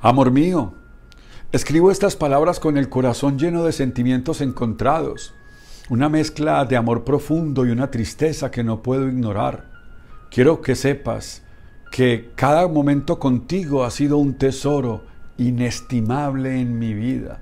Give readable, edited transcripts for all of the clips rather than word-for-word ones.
Amor mío, escribo estas palabras con el corazón lleno de sentimientos encontrados, una mezcla de amor profundo y una tristeza que no puedo ignorar. Quiero que sepas que cada momento contigo ha sido un tesoro inestimable en mi vida.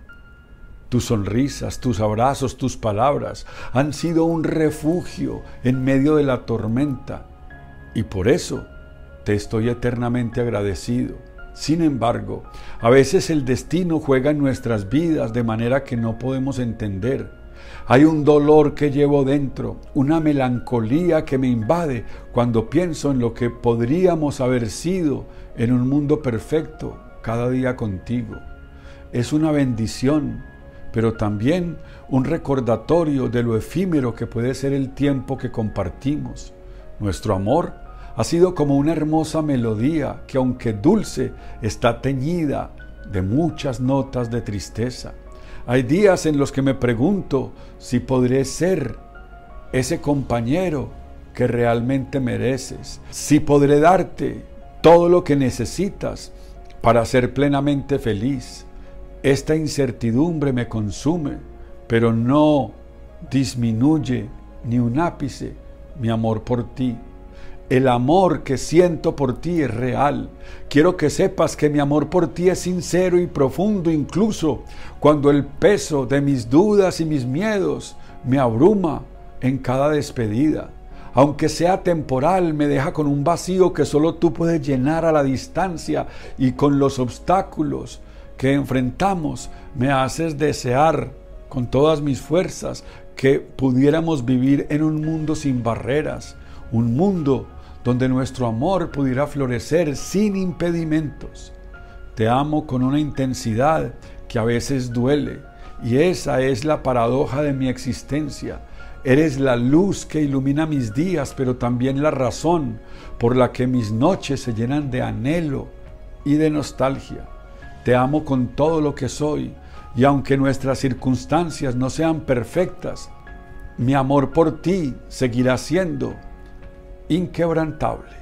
Tus sonrisas, tus abrazos, tus palabras han sido un refugio en medio de la tormenta y por eso te estoy eternamente agradecido. Sin embargo, a veces el destino juega en nuestras vidas de manera que no podemos entender. Hay un dolor que llevo dentro, una melancolía que me invade cuando pienso en lo que podríamos haber sido en un mundo perfecto cada día contigo. Es una bendición, pero también un recordatorio de lo efímero que puede ser el tiempo que compartimos. Nuestro amor ha sido como una hermosa melodía que, aunque dulce, está teñida de muchas notas de tristeza. Hay días en los que me pregunto si podré ser ese compañero que realmente mereces, si podré darte todo lo que necesitas para ser plenamente feliz. Esta incertidumbre me consume, pero no disminuye ni un ápice mi amor por ti. El amor que siento por ti es real. Quiero que sepas que mi amor por ti es sincero y profundo, incluso cuando el peso de mis dudas y mis miedos me abruma en cada despedida. Aunque sea temporal, me deja con un vacío que solo tú puedes llenar a la distancia, y con los obstáculos que enfrentamos me haces desear con todas mis fuerzas que pudiéramos vivir en un mundo sin barreras, un mundo donde nuestro amor pudiera florecer sin impedimentos. Te amo con una intensidad que a veces duele, y esa es la paradoja de mi existencia. Eres la luz que ilumina mis días, pero también la razón por la que mis noches se llenan de anhelo y de nostalgia. Te amo con todo lo que soy, y aunque nuestras circunstancias no sean perfectas, mi amor por ti seguirá siendo inquebrantable.